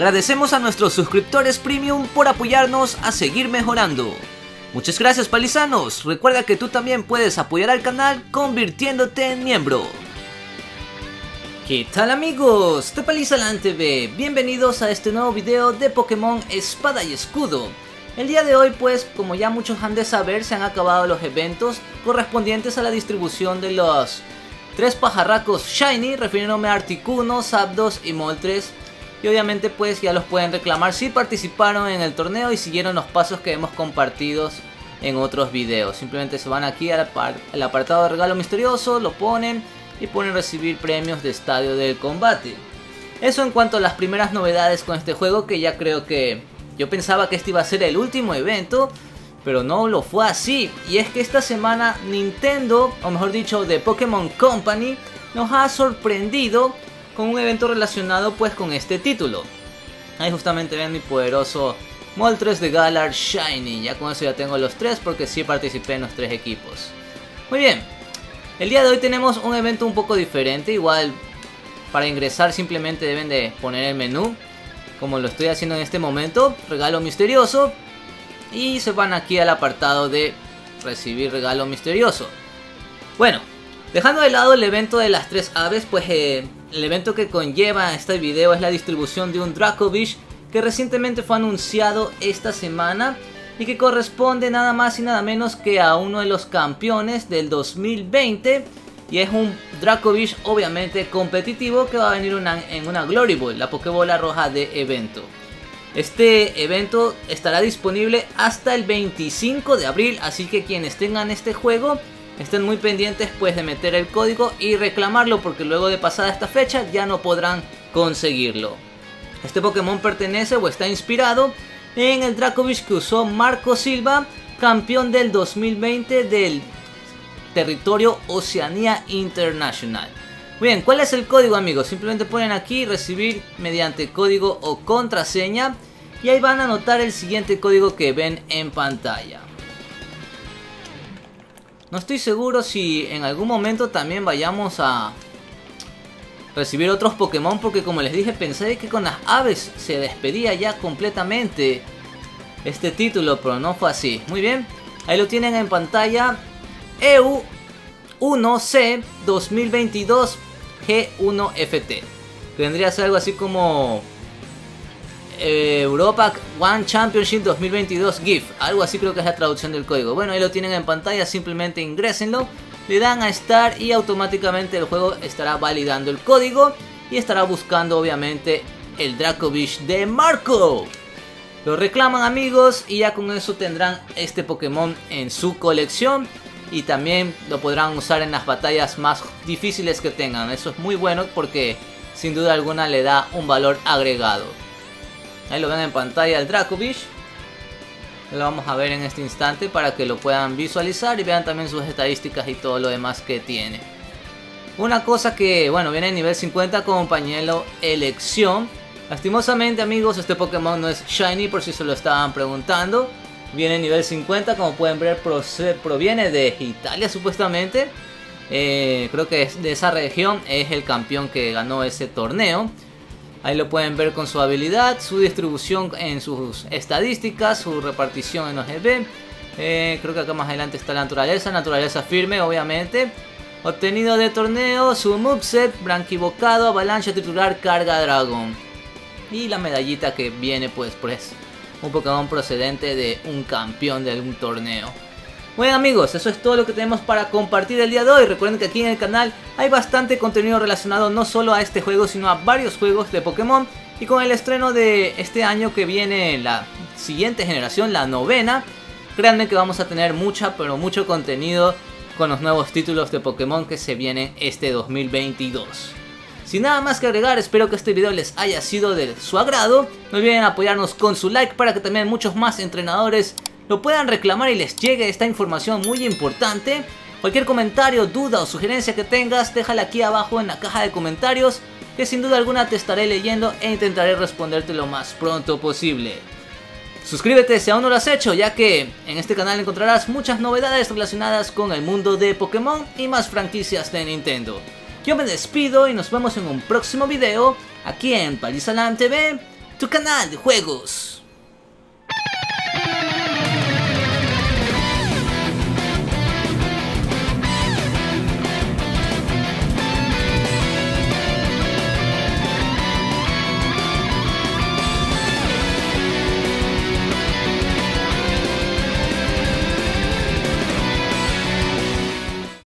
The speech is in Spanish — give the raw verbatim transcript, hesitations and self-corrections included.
Agradecemos a nuestros suscriptores premium por apoyarnos a seguir mejorando. Muchas gracias, palizanos. Recuerda que tú también puedes apoyar al canal convirtiéndote en miembro. ¿Qué tal, amigos de Palizaland T V? Bienvenidos a este nuevo video de Pokémon Espada y Escudo. El día de hoy, pues, como ya muchos han de saber, se han acabado los eventos correspondientes a la distribución de los tres pajarracos Shiny, refiriéndome a Articuno, Zapdos y Moltres. Y obviamente pues ya los pueden reclamar si participaron en el torneo y siguieron los pasos que hemos compartido en otros videos. Simplemente se van aquí al, apart al apartado de regalo misterioso, lo ponen y ponen recibir premios de estadio del combate. Eso en cuanto a las primeras novedades con este juego, que ya creo que yo pensaba que este iba a ser el último evento, pero no lo fue así. Y es que esta semana Nintendo, o mejor dicho The Pokémon Company, nos ha sorprendido con un evento relacionado pues con este título. Ahí justamente ven mi poderoso Moltres de Galar Shiny. Ya con eso ya tengo los tres porque sí participé en los tres equipos. Muy bien, el día de hoy tenemos un evento un poco diferente. Igual para ingresar simplemente deben de poner el menú, como lo estoy haciendo en este momento, regalo misterioso, y se van aquí al apartado de recibir regalo misterioso. Bueno, dejando de lado el evento de las tres aves, pues eh, el evento que conlleva este video es la distribución de un Dracovish que recientemente fue anunciado esta semana y que corresponde nada más y nada menos que a uno de los campeones del dos mil veinte, y es un Dracovish obviamente competitivo que va a venir una, en una Glory Ball, la Pokébola roja de evento. Este evento estará disponible hasta el veinticinco de abril, así que quienes tengan este juego estén muy pendientes pues de meter el código y reclamarlo, porque luego de pasada esta fecha ya no podrán conseguirlo. Este Pokémon pertenece o está inspirado en el Dracovish que usó Marco Silva, campeón del dos mil veinte del territorio Oceanía Internacional. Muy bien, ¿cuál es el código, amigos? Simplemente ponen aquí recibir mediante código o contraseña y ahí van a anotar el siguiente código que ven en pantalla. No estoy seguro si en algún momento también vayamos a recibir otros Pokémon, porque como les dije, pensé que con las aves se despedía ya completamente este título, pero no fue así. Muy bien, ahí lo tienen en pantalla. E U uno C dos mil veintidós G uno F T. Vendría a ser algo así como eh, Europa One Championship dos mil veintidós GIF. Algo así creo que es la traducción del código. Bueno, ahí lo tienen en pantalla, simplemente ingrésenlo, le dan a Start y automáticamente el juego estará validando el código y estará buscando obviamente el Dracovish de Marco. Lo reclaman, amigos, y ya con eso tendrán este Pokémon en su colección. Y también lo podrán usar en las batallas más difíciles que tengan. Eso es muy bueno porque sin duda alguna le da un valor agregado. Ahí lo ven en pantalla el Dracovish. Lo vamos a ver en este instante para que lo puedan visualizar y vean también sus estadísticas y todo lo demás que tiene. Una cosa que, bueno, viene en nivel cincuenta como pañuelo elección. Lastimosamente, amigos, este Pokémon no es Shiny, por si se lo estaban preguntando. Viene en nivel cincuenta, como pueden ver, proviene de Italia supuestamente. Eh, creo que es de esa región, es el campeón que ganó ese torneo. Ahí lo pueden ver con su habilidad, su distribución en sus estadísticas, su repartición en O G B. Eh, creo que acá más adelante está la naturaleza, naturaleza firme obviamente. Obtenido de torneo, su moveset, branquibocado, avalancha titular, carga dragón. Y la medallita que viene pues pues un Pokémon procedente de un campeón de algún torneo. Bueno, amigos, eso es todo lo que tenemos para compartir el día de hoy. Recuerden que aquí en el canal hay bastante contenido relacionado no solo a este juego, sino a varios juegos de Pokémon. Y con el estreno de este año que viene la siguiente generación, la novena, créanme que vamos a tener mucha, pero mucho contenido con los nuevos títulos de Pokémon que se vienen este dos mil veintidós. Sin nada más que agregar, espero que este video les haya sido de su agrado. No olviden apoyarnos con su like para que también muchos más entrenadores lo puedan reclamar y les llegue esta información muy importante. Cualquier comentario, duda o sugerencia que tengas, déjala aquí abajo en la caja de comentarios, que sin duda alguna te estaré leyendo e intentaré responderte lo más pronto posible. Suscríbete si aún no lo has hecho, ya que en este canal encontrarás muchas novedades relacionadas con el mundo de Pokémon y más franquicias de Nintendo. Yo me despido y nos vemos en un próximo video aquí en Palizaland T V, tu canal de juegos.